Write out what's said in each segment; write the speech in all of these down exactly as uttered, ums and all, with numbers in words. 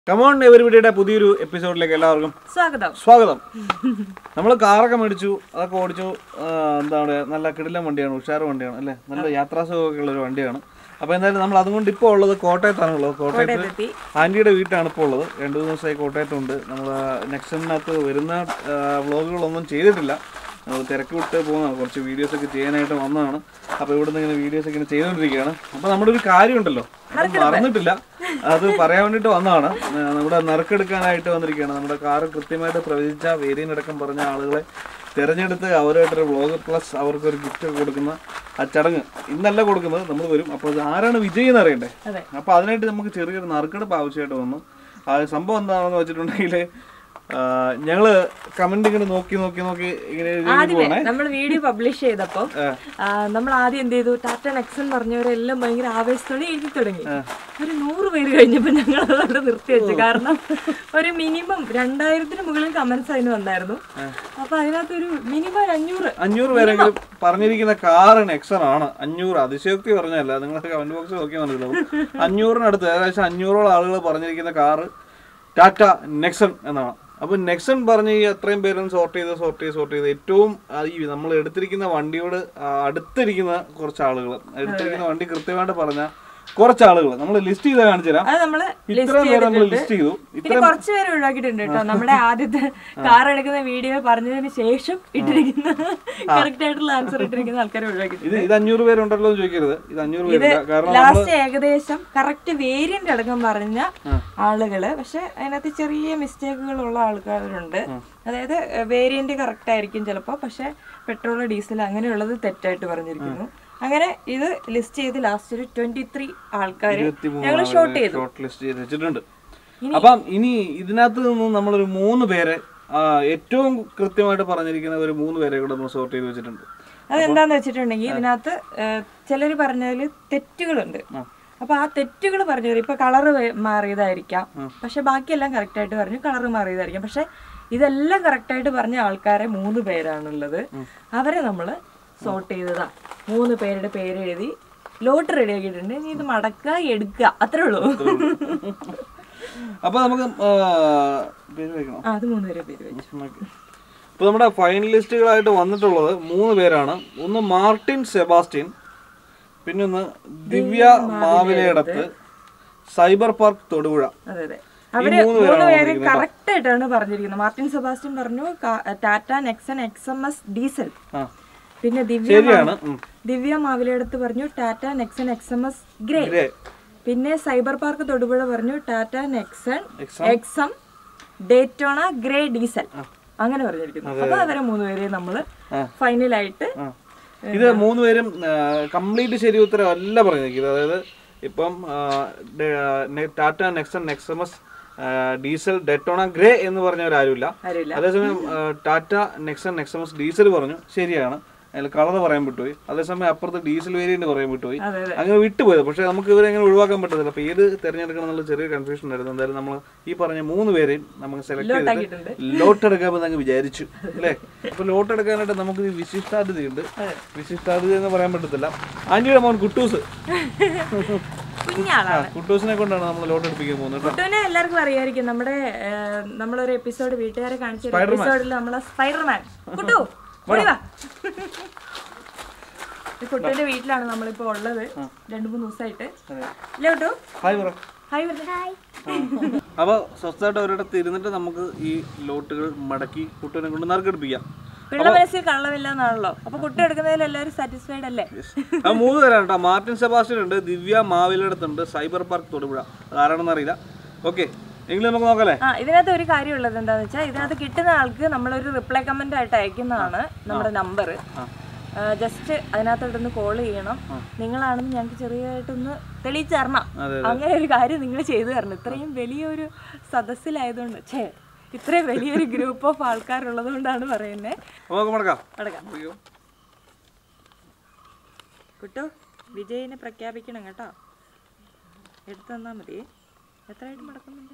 Come on എവരിബഡിയുടെ പുതിയൊരു എപ്പിസോഡിലേക്ക് എല്ലാവർക്കും സ്വാഗതം സ്വാഗതം നമ്മൾ കാറൊക്കെ മേടിച്ചു, അതൊക്കെ ഓടിച്ചു. എന്താ പറയുക, നല്ല കിടിലൻ വണ്ടിയാണ്, ഉഷാർ വണ്ടിയാണ് അല്ലേ, നല്ല യാത്രാസുഖമൊക്കെ ഉള്ളൊരു വണ്ടിയാണ്. അപ്പോൾ എന്തായാലും നമ്മൾ അതുകൊണ്ട് ഇപ്പോൾ ഉള്ളത് കോട്ടയത്താണ് ഉള്ളത്. കോട്ടയത്ത് ആൻറ്റിയുടെ വീട്ടാണ് ഇപ്പോൾ ഉള്ളത്. രണ്ട് മൂന്ന് ദിവസമായി കോട്ടയത്തുണ്ട്. നമ്മൾ നെക്സറ്റിനകത്ത് വരുന്ന വ്ളോഗുകളൊന്നും ചെയ്തിട്ടില്ല, നമ്മൾ തിരക്ക് വിട്ട് പോകുന്നതാണ്, കുറച്ച് വീഡിയോസൊക്കെ ചെയ്യാനായിട്ട് വന്നതാണ്. അപ്പോൾ ഇവിടുന്ന് ഇങ്ങനെ വീഡിയോസൊക്കെ ഇങ്ങനെ ചെയ്തുകൊണ്ടിരിക്കുകയാണ്. അപ്പോൾ നമ്മുടെ ഒരു കാര്യമുണ്ടല്ലോ, അത് മറന്നിട്ടില്ല, അത് പറയാൻ വേണ്ടിയിട്ട് വന്നതാണ്. നമ്മുടെ നറുക്കെടുക്കാനായിട്ട് വന്നിരിക്കുകയാണ്. നമ്മുടെ കാറ് കൃത്യമായിട്ട് പ്രവചിച്ച വേരിയൻ്റ് അടക്കം പറഞ്ഞ ആളുകളെ തിരഞ്ഞെടുത്ത് അവരുമായിട്ടൊരു വ്ളോഗ് പ്ലസ് അവർക്കൊരു ഗിഫ്റ്റ് കൊടുക്കുന്ന ആ ചടങ്ങ് ഇന്നല്ല കൊടുക്കുന്നത്, നമ്മൾ വരും. അപ്പോൾ അത് ആരാണ് വിജയി എന്ന് അറിയണ്ടേ? അപ്പോൾ അതിനായിട്ട് നമുക്ക് ചെറിയൊരു നറുക്കെടുപ്പ് ആവശ്യമായിട്ട് വന്നു. ആ സംഭവം എന്താണെന്ന് വെച്ചിട്ടുണ്ടെങ്കിൽ ഞങ്ങള് കമന്റ് ഇങ്ങനെ നോക്കി നോക്കി നോക്കി ഇങ്ങനെ നമ്മൾ വീഡിയോ പബ്ലിഷ് ചെയ്തപ്പോ നമ്മൾ ആദ്യം എന്ത് ചെയ്തു, ടാറ്റ നെക്സൺ പറഞ്ഞവരെല്ലാം ഭയങ്കര ആവേശത്തോടെ എഴുതി തുടങ്ങി. ഒരു നൂറ് പേര് കഴിഞ്ഞപ്പോ ഞങ്ങൾ അതോട് നിർത്തി വെച്ചു. കാരണം ഒരു മിനിമം രണ്ടായിരത്തിന് മുകളിൽ കമന്റ്സ് അതിന് വന്നായിരുന്നു. അപ്പൊ അതിനകത്ത് ഒരു മിനിമം അഞ്ഞൂറ് അഞ്ഞൂറ് പേരെങ്കിലും പറഞ്ഞിരിക്കുന്ന കാറ് നെക്സൺ ആണ്. അഞ്ഞൂറ് അതിശയോക്തി പറഞ്ഞല്ല, നിങ്ങളൊക്കെ കമന്റ് ബോക്സ് നോക്കിയാൽ മനസ്സിലാവും. അഞ്ഞൂറിനടുത്ത് ഏകദേശം അഞ്ഞൂറോളം ആളുകൾ പറഞ്ഞിരിക്കുന്ന കാറ് ടാറ്റ നെക്സൺ എന്നാണ്. അപ്പോൾ നെക്സൺ പറഞ്ഞ് ഈ അത്രയും പേരും സോർട്ട് ചെയ്ത് സോർട്ട് ചെയ്ത് സോർട്ട് ചെയ്ത് ഏറ്റവും ഈ നമ്മൾ എടുത്തിരിക്കുന്ന വണ്ടിയോട് അടുത്തിരിക്കുന്ന കുറച്ച് ആളുകൾ, എടുത്തിരിക്കുന്ന വണ്ടി കൃത്യമായിട്ട് പറഞ്ഞ കുറച്ച് ആളുകൾ നമ്മൾ ലിസ്റ്റ് ചെയ്ത് കാണിച്ചു തരാം. ഇത്രയും പേര് നമ്മൾ ലിസ്റ്റ് ചെയ്തു. കുറച്ച് പേര് ഒഴിവാക്കിയിട്ടുണ്ട് കേട്ടോ. നമ്മുടെ ആദ്യത്തെ കാർ എടുക്കുന്ന വീഡിയോ പറഞ്ഞതിന് ശേഷം ഇട്ടിരിക്കുന്ന കറക്റ്റ് ആയിട്ടുള്ള ആൻസർ ഇട്ടിരിക്കുന്ന ആൾക്കാരെ ഒഴിവാക്കിയിട്ടുണ്ട്. ഇത് അഞ്ഞൂറ് പേരുണ്ടല്ലോ എന്ന് ചോദിക്കരുത്, ഇത് അഞ്ഞൂറ് പേര് കാരണം ലാസ്റ്റ് ഏകദേശം കറക്റ്റ് വേരിയന്റ് അടക്കം പറഞ്ഞ ആളുകള്, പക്ഷെ അതിനകത്ത് ചെറിയ മിസ്റ്റേക്കുകൾ ഉള്ള ആൾക്കാരുണ്ട്. അതായത് വേരിയന്റ് കറക്റ്റ് ആയിരിക്കും ചിലപ്പോ, പക്ഷെ പെട്രോൾ ഡീസൽ അങ്ങനെയുള്ളത് തെറ്റായിട്ട് പറഞ്ഞിരിക്കുന്നു. അങ്ങനെ ഇത് ലിസ്റ്റ് ചെയ്ത് ലാസ്റ്റ് ഒരു ട്വന്റി ത്രീ ആൾക്കാര് ഞങ്ങൾ ഷോർട്ട് ചെയ്തു ലിസ്റ്റ് ചെയ്ത് വെച്ചിട്ടുണ്ട്. അപ്പം ഇനി ഇതിനകത്ത് നിന്ന് നമ്മളൊരു മൂന്ന് പേരെ ഏറ്റവും കൃത്യമായിട്ട് പറഞ്ഞിരിക്കുന്ന ഒരു മൂന്ന് പേരെ കൂടെ നമ്മൾ സോർട്ട് ചെയ്ത് വെച്ചിട്ടുണ്ട്. അതെന്താന്ന് വെച്ചിട്ടുണ്ടെങ്കിൽ ഇതിനകത്ത് ചിലര് പറഞ്ഞതില് തെറ്റുകളുണ്ട്. അപ്പൊ ആ തെറ്റുകൾ പറഞ്ഞവർ ഇപ്പൊ കളറ് മാറിയതായിരിക്കാം, പക്ഷെ ബാക്കിയെല്ലാം കറക്റ്റ് ആയിട്ട് പറഞ്ഞു കളറ് മാറിയതായിരിക്കാം. പക്ഷെ ഇതെല്ലാം കറക്റ്റ് ആയിട്ട് പറഞ്ഞ ആൾക്കാരെ മൂന്ന് പേരാണുള്ളത്. അവരെ നമ്മള് സോർട്ട് ചെയ്തതാ. മൂന്ന് പേരുടെ പേര് എഴുതി ലോട്ട് റെഡി ആക്കിയിട്ടുണ്ട്. ഇനി ഇത് മടക്കുക എടുക്കുക അത്രേ ഉള്ളൂ. അപ്പൊ നമുക്ക് അത് മൂന്ന് പേരെ പേര് വെച്ചു. ഇപ്പൊ നമ്മുടെ ഫൈനലിസ്റ്റുകളായിട്ട് വന്നിട്ടുള്ളത് മൂന്ന് പേരാണ്. ഒന്ന് മാർട്ടിൻ സെബാസ്റ്റ്യൻ, പിന്നെ ഒന്ന് ദിവ്യ മാവിലയിടത്ത്, സൈബർ പാർക്ക് തൊടുപുഴ. അതെ അതെ, അവര് മൂന്ന് പേര് കറക്റ്റ് ആയിട്ടാണ് പറഞ്ഞിരിക്കുന്നത്. മാർട്ടിൻ സെബാസ്റ്റ്യൻ പറഞ്ഞു Tata Nexon X M S diesel. പിന്നെ ദിവ്യ ദിവ്യ മാവിലയിടത്ത് പറഞ്ഞു Tata Nexon X M S grey. പിന്നെ സൈബർ പാർക്ക് തൊടുപുഴ പറഞ്ഞു Tata Nexon X M Daytona grey diesel. അങ്ങനെ പറഞ്ഞിരിക്കുന്നു. അപ്പൊ അവരെ മൂന്നുപേരെ നമ്മള് ഫൈനലായിട്ട് ഇത് മൂന്നുപേരും കംപ്ലീറ്റ് ശരി ഉത്തരം അല്ല പറഞ്ഞിരിക്കുന്നത്. അതായത് ഇപ്പം Tata Nexon X M S diesel Daytona grey എന്ന് പറഞ്ഞവരാരുമില്ല. അതേസമയം Tata Nexon X M S diesel പറഞ്ഞു, ശരിയാണ്. അതിൽ കളർ പറയാൻ വിട്ടുപോയി. അതേസമയം അപ്പുറത്ത് ഡീസൽ വേരിയന്റ് പറയാൻ വിട്ടുപോയി. അങ്ങനെ വിട്ടുപോയത്. പക്ഷെ നമുക്ക് ഇവരെ അങ്ങനെ ഒഴിവാക്കാൻ പറ്റത്തില്ല. അപ്പൊ ഏത് തിരഞ്ഞെടുക്കണം എന്നുള്ള ചെറിയ കൺഫ്യൂഷൻ ആയിരുന്നു. എന്തായാലും നമ്മൾ ഈ പറഞ്ഞ മൂന്ന് പേരെയും നമുക്ക് സെലക്ട് ചെയ്തിട്ട് ലോട്ട് എടുക്കാമെന്ന് അങ്ങ് വിചാരിച്ചു അല്ലേ. അപ്പൊ ലോട്ട് എടുക്കാനായിട്ട് നമുക്ക് വിശിഷ്ടാതിഥിയുണ്ട്. വിശിഷ്ടാതിഥി എന്ന് പറയാൻ പറ്റത്തില്ല. ആന്റിയുടെ മോൻ കുട്ടൂസ്, കുട്ടൂസിനെ കൊണ്ടാണ് നമ്മൾ ലോട്ട് എടുപ്പിക്കാൻ പോകുന്നത്. കുട്ടൂനെ എല്ലാവർക്കും അറിയായിരിക്കും. നമ്മുടെ നമ്മളൊരു എപ്പിസോഡ് വീട്ടുകാരെ കാണിച്ച എപ്പിസോഡിൽ നമ്മളെ സ്പൈഡർമാൻ കുട്ടു കുട്ടൂന്റെ വീട്ടിലാണ് നമ്മളിപ്പോ ഉള്ളത് രണ്ടു മൂന്ന് ദിവസമായിട്ട്. അപ്പൊ സ്വസ്ഥമായിട്ട് ഒരിടത്ത് ഇരുന്നിട്ട് നമുക്ക് ഈ ലോട്ടുകൾ മടക്കി കുട്ടൂനെ കൊണ്ട് നറുക്കെടുപ്പിക്കാം. പിള്ള മനസ്സിൽ കള്ളമില്ല എന്നാണല്ലോ. അപ്പൊ കുട്ടി എടുക്കുന്നതിൽ എല്ലാവരും സാറ്റിസ്ഫൈഡ് അല്ലേ? ആ മൂന്ന് പേരാണ് കേട്ടോ. മാർട്ടിൻ സെബാസ്റ്റ്യൻ ഉണ്ട്, ദിവ്യ മാവിലയിടത്തുണ്ട്, സൈബർ പാർക്ക് തൊടുപുഴ. അതാരാണെന്ന് അറിയില്ല. ഓക്കെ, എങ്കിലും നമുക്ക് നോക്കല്ലേ. ആ ഇതിനകത്ത് ഒരു കാര്യം ഉള്ളത് എന്താന്ന് വെച്ചാൽ, ഇതിനകത്ത് കിട്ടുന്ന ആൾക്ക് നമ്മളൊരു റിപ്ലൈ കമന്റ് ആയിട്ട് അയക്കുന്നതാണ് നമ്മുടെ നമ്പർ. ജസ്റ്റ് അതിനകത്തോട്ടൊന്ന് കോൾ ചെയ്യണം. നിങ്ങളാണെന്ന് ഞങ്ങൾക്ക് ചെറിയതായിട്ടൊന്ന് തെളിയിച്ചു തരണം. അങ്ങനെ ഒരു കാര്യം നിങ്ങൾ ചെയ്തു തരണം. ഇത്രയും വലിയൊരു സദസ്സിലായതുകൊണ്ട്, ഛേ ഇത്രയും വലിയൊരു ഗ്രൂപ്പ് ഓഫ് ആൾക്കാരുള്ളത് കൊണ്ടാണ് പറയുന്നത്. കുട്ടോ വിജയിനെ പ്രഖ്യാപിക്കണം കേട്ടോ. എടുത്തു തന്നാ മതി. എത്രയായിട്ട് മടക്കുന്നുണ്ട്?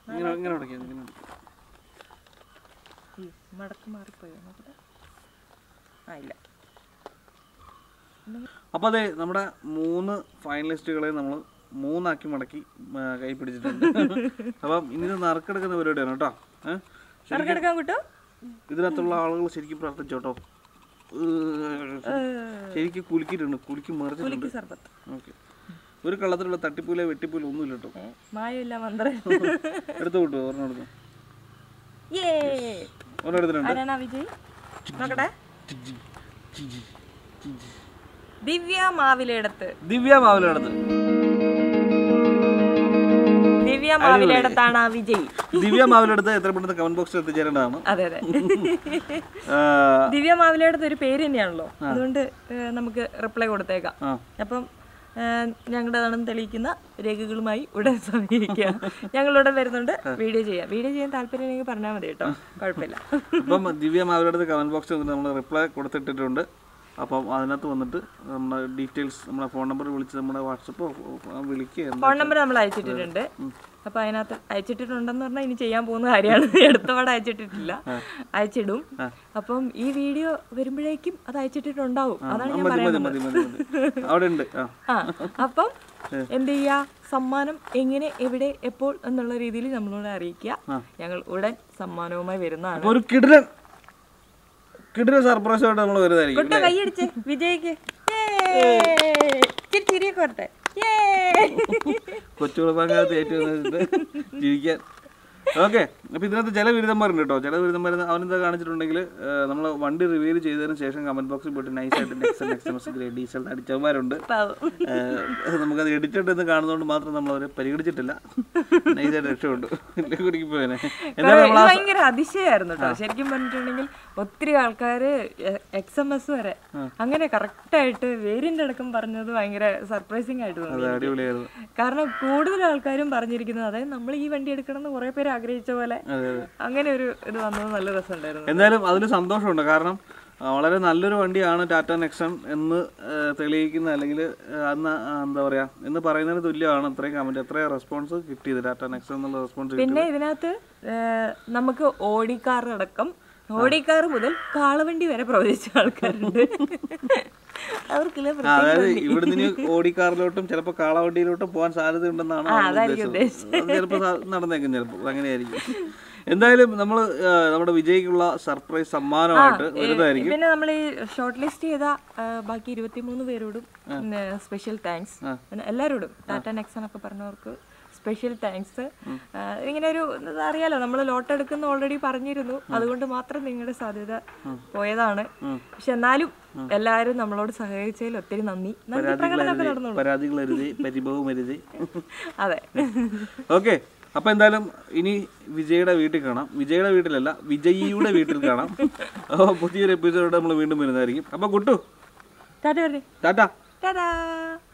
മടക്ക് മാറിപ്പോയോ? ആ ഇല്ല. അപ്പോൾ അതെ, നമ്മുടെ മൂന്ന് ഫൈനലിസ്റ്റുകളെ നമ്മൾ മൂന്നാക്കി മടക്കി കൈ പിടിച്ചിട്ടുണ്ട്. അപ്പം ഇനി ഇത് നറുക്കെടുക്കുന്ന പരിപാടിയാണ് കേട്ടോ. ഏഹ് ഇതിനകത്തുള്ള ആളുകൾ ശരിക്കും പ്രാർത്ഥിച്ചോട്ടോ. ശരിക്കും കുലുക്കിയിട്ടുണ്ട്, കുലുക്കി മറിച്ചിട്ടുണ്ട്. ഓക്കെ, ഒരു കള്ളത്തിലുള്ള തട്ടിപ്പൂല വെട്ടിപ്പൂല ഒന്നുമില്ല കേട്ടോ. എടുത്തു കിട്ടുമോ? ഒരെണ്ണം എടുത്തു, ഒരെണ്ണം എടുത്തിട്ടുണ്ട്. ദിവ്യ മാവിലെടുത്ത് ദിവ്യ മാവിലെടുത്ത് ദിവ്യ മാവിലെടുത്താണ് വിജയ്. ദിവ്യ മാവിലെടുത്ത് എത്ര പെട്ടെന്ന് കമന്റ് ബോക്സിൽ എത്തിച്ചേരേണ്ടതാണ്. അതെ അതെ, ദിവ്യ മാവിലെടുത്ത് ഒരു പേര് തന്നെയാണല്ലോ, അതുകൊണ്ട് നമുക്ക് റിപ്ലൈ കൊടുത്തേക്കാം. അപ്പം ഞങ്ങളുടേതാണെന്ന് തെളിയിക്കുന്ന രേഖകളുമായി ഉടൻ സമീപിക്കുക. ഞങ്ങളിവിടെ വരുന്നുണ്ട്, വീഡിയോ ചെയ്യാം. വീഡിയോ ചെയ്യാൻ താല്പര്യം ഉണ്ടെങ്കിൽ പറഞ്ഞാൽ മതി കേട്ടോ, കുഴപ്പമില്ല. അപ്പം ദിവ്യ മാവിലെടുത്ത് കമന്റ് ബോക്സിൽ വന്നിട്ട് നമ്മൾ റിപ്ലൈ കൊടുത്തിട്ടിട്ടുണ്ട്. അപ്പം അതിനകത്ത് വന്നിട്ട് നമ്മുടെ ഡീറ്റെയിൽസ്, നമ്മുടെ ഫോൺ നമ്പർ വിളിച്ച് നമ്മുടെ വാട്സപ്പോ വിളിക്കുക. ഫോൺ നമ്പർ നമ്മൾ അയച്ചിട്ടിട്ടുണ്ട്. അപ്പൊ അതിനകത്ത് അയച്ചിട്ടുണ്ടെന്ന് പറഞ്ഞാൽ ഇനി ചെയ്യാൻ പോകുന്ന കാര്യമാണ്. എടുത്തപാടെ അയച്ചിട്ടിട്ടില്ല, അയച്ചിടും. അപ്പം ഈ വീഡിയോ വരുമ്പോഴേക്കും അത് അയച്ചിട്ടുണ്ടാവും. അതാണ് ഞാൻ പറയുന്നത്. ആ അപ്പം എന്ത് ചെയ്യാ, സമ്മാനം എങ്ങനെ, എവിടെ, എപ്പോൾ എന്നുള്ള രീതിയിൽ നമ്മളോട് അറിയിക്കുക. ഞങ്ങൾ ഉടൻ സമ്മാനവുമായി വരുന്നതാണ്. ഒരു കിടിലൻ കിടിലൻ സർപ്രൈസ് ആയിട്ട് നമ്മൾ വരുന്നതായിരിക്കും. കൈയടിച്ച് വിജയ്ക്ക് ചിരിയൊക്കെ വരട്ടെ. കൊച്ചുകുളപ്പാങ്കത്ത് ഏറ്റവും ജീവിക്കാൻ. ഓക്കെ, അപ്പോൾ ഇതിനകത്ത് ചില ബിരുദന്മാരുണ്ട് കേട്ടോ. ചില ബിരുദന്മാർ അവനെന്താ കാണിച്ചിട്ടുണ്ടെങ്കിൽ നമ്മൾ വണ്ടി റിവീൽ ചെയ്തതിന് ശേഷം കമന്റ് ബോക്സിൽ പോയിട്ട് നൈസായിട്ട് നെക്സൺ എക്സ്എംഎസ് ഗ്രേ ഡീസൽ അടിച്ചവന്മാരുണ്ട്. നമുക്കത് എഡിറ്റഡ് എന്ന് കാണുന്നതുകൊണ്ട് മാത്രം നമ്മൾ അവരെ പരിഗണിച്ചിട്ടില്ല. നൈസായിട്ട് രക്ഷപ്പെട്ടു. ഭയങ്കര അതിശയായിരുന്നു കേട്ടോ. ശരിക്കും പറഞ്ഞിട്ടുണ്ടെങ്കിൽ ഒത്തിരി ആൾക്കാര് എക്സ് എം എസ് വരെ അങ്ങനെ കറക്റ്റ് ആയിട്ട് വേരിയന്റ് അടക്കം പറഞ്ഞത് ഭയങ്കര സർപ്രൈസിങ് ആയിട്ട് തോന്നി. കാരണം കൂടുതൽ ആൾക്കാരും പറഞ്ഞിരിക്കുന്നത്, അതായത് നമ്മൾ ഈ വണ്ടി എടുക്കണം എന്ന് കുറെ പേര് ആഗ്രഹിച്ച പോലെ അങ്ങനെ ഒരു ഇത് വന്നത് നല്ല രസമുണ്ടായിരുന്നു. എന്തായാലും അതിൽ സന്തോഷമുണ്ട്. കാരണം വളരെ നല്ലൊരു വണ്ടിയാണ് ടാറ്റ നെക്സൺ എന്ന് തെളിയിക്കുന്ന, അല്ലെങ്കിൽ അന്ന് എന്താ പറയാ എന്ന് പറയുന്നതിന് തുല്യമാണ് ഇത്രയും കമന്റ്, എത്രയും റെസ്പോൺസ് കിട്ടിയത് ടാറ്റ നെക്സൺ എന്നുള്ള റെസ്പോൺസ്. പിന്നെ ഇതിനകത്ത് നമുക്ക് ഓടിക്കാർ അടക്കം, ഓടിക്കാർ മുതൽ കാളവണ്ടി വരെ പ്രവചിച്ച ആൾക്കാരുണ്ട്. അതായത് ഇവിടുന്ന് ഓടിക്കാറിലോട്ടും ചിലപ്പോ കാളവണ്ടിയിലോട്ടും പോകാൻ സാധ്യത ഉണ്ടെന്നാണ് ചിലപ്പോ നടന്നേക്കും, ചിലപ്പോ അങ്ങനെയായിരിക്കും. എന്തായാലും നമ്മൾ നമ്മുടെ വിജയ്ക്കുള്ള സർപ്രൈസ് സമ്മാനമായിട്ട് വരുന്നതായിരിക്കും. പിന്നെ നമ്മൾ ഈ ഷോർട്ട് ലിസ്റ്റ് ചെയ്ത ബാക്കി ഇരുപത്തിമൂന്ന് പേരോടും സ്പെഷ്യൽ താങ്ക്സ്. എല്ലാവരോടും ടാറ്റ നെക്സൺ ഒക്കെ പറഞ്ഞവർക്ക് സ്പെഷ്യൽ താങ്ക്സ്. ഇങ്ങനെ ഒരു അറിയാലോ, നമ്മൾ ലോട്ട് എടുക്കുന്ന ഓൾറെഡി പറഞ്ഞിരുന്നു, അതുകൊണ്ട് മാത്രം നിങ്ങളുടെ സാധ്യത പോയതാണ്. പക്ഷെ എന്നാലും എല്ലാവരും നമ്മളോട് സഹകരിച്ചതിൽ ഒത്തിരി നന്ദി. അതെ, ഓക്കെ. അപ്പൊ എന്തായാലും ഇനി വിജയുടെ വീട്ടിൽ കാണാം. വിജയുടെ വീട്ടിലല്ല, വിജയിയുടെ വീട്ടിൽ കാണാം. പുതിയൊരു എപ്പിസോഡ് നമ്മൾ വീണ്ടും വരുന്നതായിരിക്കും. അപ്പൊ കുട്ടു, ടാറ്റ. ടാറ്റ.